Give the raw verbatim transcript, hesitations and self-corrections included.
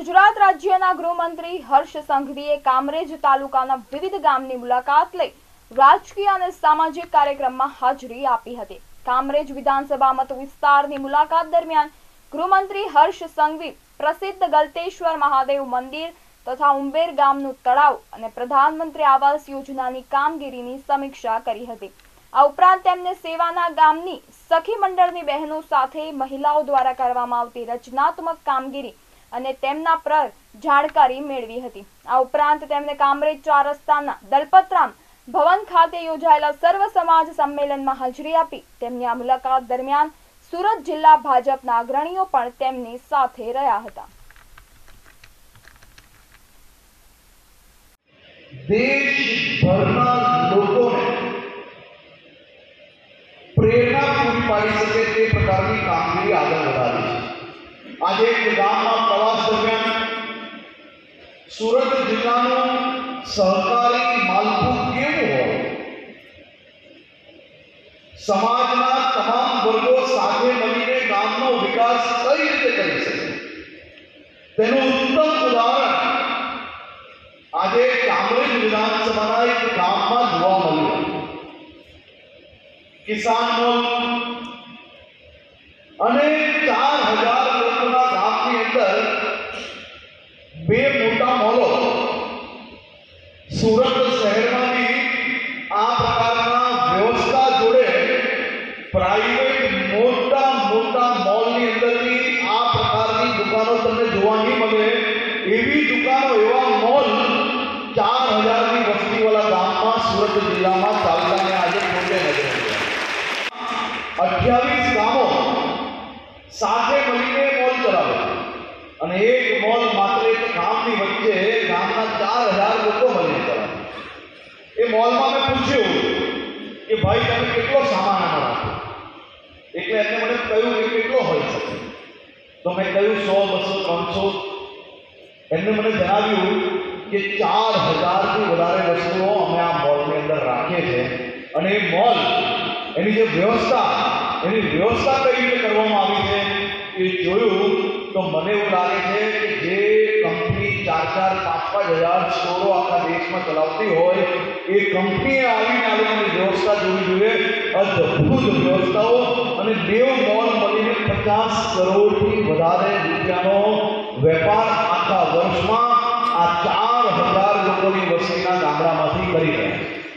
ગુજરાત રાજ્યના ગૃહમંત્રી હર્ષ સંઘવીએ કામરેજ તાલુકાના વિવિધ ગામની મુલાકાત લઈ રાજકીય અને સામાજિક કાર્યક્રમમાં હાજરી આપી હતી। કામરેજ વિધાનસભા મત વિસ્તારની મુલાકાત દરમિયાન ગૃહમંત્રી હર્ષ સંઘવી પ્રસિદ્ધ ગલતેશ્વર મહાદેવ મંદિર તથા ઉંબેર ગામનું તળાવ અને પ્રધાનમંત્રી આવાસ યોજનાની કામગીરીની સમીક્ષા કરી હતી। આ ઉપરાંત તેમને સેવાના ગામની સખી મંડળની બહેનો સાથે મહિલાઓ દ્વારા કરવામાં આવતી રચનાત્મક કામગીરી અને તેમના પર જાણકારી મેળવી હતી। આ ઉપરાંત તેમણે કામરેજ ચાર રસ્તાના દલપતરામ ભવન ખાતે યોજાયેલા સર્વ સમાજ સંમેલનમાં હાજરી આપી। તેમની આ મુલાકાત દરમિયાન સુરત જિલ્લા ભાજપના અગ્રણીઓ પણ તેમની સાથે રહ્યા હતા। દેશભરના લોકોને પ્રેરણા પૂરી પાડી શકે તે પ્રકારની કામગીરી આગળ વધારી છે। આજે એક ગામમાં પ્રવાસ દરમિયાન સુરત જિલ્લાનું સહકારી માળખું કેવું હોય, સમાજના તમામ વર્ગો સાથે મળીને ગામનો વિકાસ કઈ રીતે કરી શકે તેનું ઉત્તમ ઉદાહરણ આજે કામરેજ વિધાનસભાના એક ગામમાં જોવા મળ્યું। કિસાન મોલ અને ચાર હજાર લોકોના ગામની અંદર બે મોટા મોલો સુરત શહેરમાંથી આ પ્રકારના વ્યવસ્થા જોડે પ્રાઇવેટ મોટા મોટા મોલની અંદરથી આ પ્રકારની દુકાનો તમને જોવા નહીં મળે એવી દુકાનો, એવા મોલ ચાર હજારની વસ્તીવાળા ગામમાં સુરત જિલ્લામાં ચાલતાને આજે પોતે નજરે અઠ્યાવીસ ગામો સાથે મળીને મોલ ચલાવે અને એક મોલ માત્ર એક ગામની વચ્ચે ગામના ચાર હજાર લોકો મળીને ચલાવે। એ મોલમાં મેં પૂછ્યું કે ભાઈ તમે કેટલો સામાન આમાં રાખો, એટલે એમને મને કહ્યું કે કેટલો હોઈ શકે, તો મેં કહ્યું સો બસો ત્રણસો। એમને મને જણાવ્યું કે ચાર હજારથી વધારે વસ્તુઓ અમે આ મોલની અંદર રાખીએ છીએ અને એ મોલ એની જે વ્યવસ્થા એની વ્યવસ્થા કઈ રીતે કરવામાં આવી છે એ જોયું તો મને એવું લાગે છે કે જે કંપની ચાર ચાર પાંચ પાંચ હજાર સ્ટોરો આખા દેશમાં ચલાવતી હોય એ કંપનીએ આવીને આ લોકોની વ્યવસ્થા જોવી જોઈએ। અદ્ભુત વ્યવસ્થાઓ અને દેવ મોલ મળીને પચાસ કરોડથી વધારે રૂપિયાનો વેપાર આખા વર્ષમાં આ ચાર હજાર લોકોની વસ્તીના ગામડામાંથી કરી રહ્યા છે।